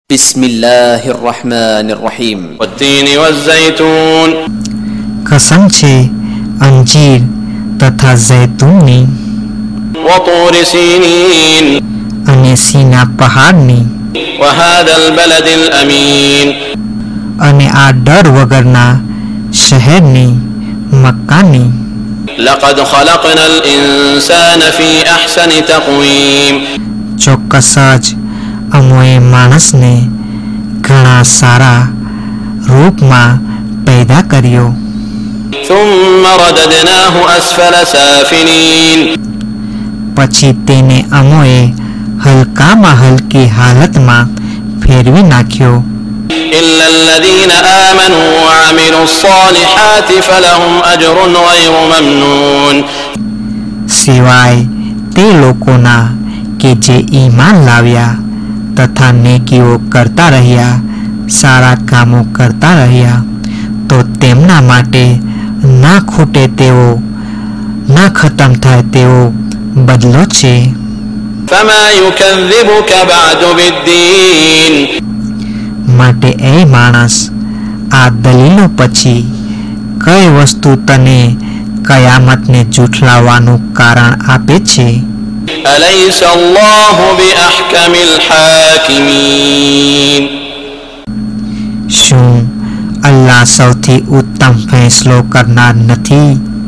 बिस्मिल्लाहिर्रहमानिर्रहीम। वत्तीन वज़्ज़ैतून। कसम छे अंजीर तथा जैतूननी। वतूर सीनीन। अने सीना पहाड़नी। वहादल बलदिल अमीन। अने आ डर वगरना शहरनी मक्कानी। लक़द खलक़नल इंसान फी अहसनि तक़वीम। ચોક્કસ જ અમોએ માણસને ઘણા સારા રૂપમાં પેદા કર્યો. ثم رددناه أسفل سافلين. પછી તેને અમોએ હલકામાં હલકી હાલતમાં ફેરવી નાખ્યો. إلا الذين آمنوا وعملوا الصالحات فلهم أجر غير ممنون. સિવાય તે લોકોના કે જે ઈમાન લાવ્યા તથા નેકીઓ કરતા રહ્યા, સારા કામો કરતા રહ્યા, તો તેમના માટે ના ખૂટે તેવો, ના ખતમ થાય તેવો બદલો છે. فما يكذبك بعد بالدين. માટે એ માણસ, આ દલીલો પછી કઈ વસ્તુ તને કયામતને જૂઠલાવવાનું કારણ આપે છે? أليس الله بأحكم الحاكمين. શું અલ્લાહ સૌથી ઉત્તમ ફેંસલો કરનાર નથી?